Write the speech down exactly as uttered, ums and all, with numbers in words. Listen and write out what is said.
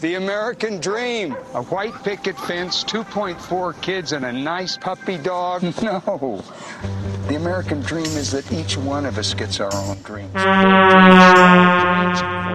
The American dream. A white picket fence, two point four kids, and a nice puppy dog. No. The American dream is that each one of us gets our own dreams. Dreams, dreams,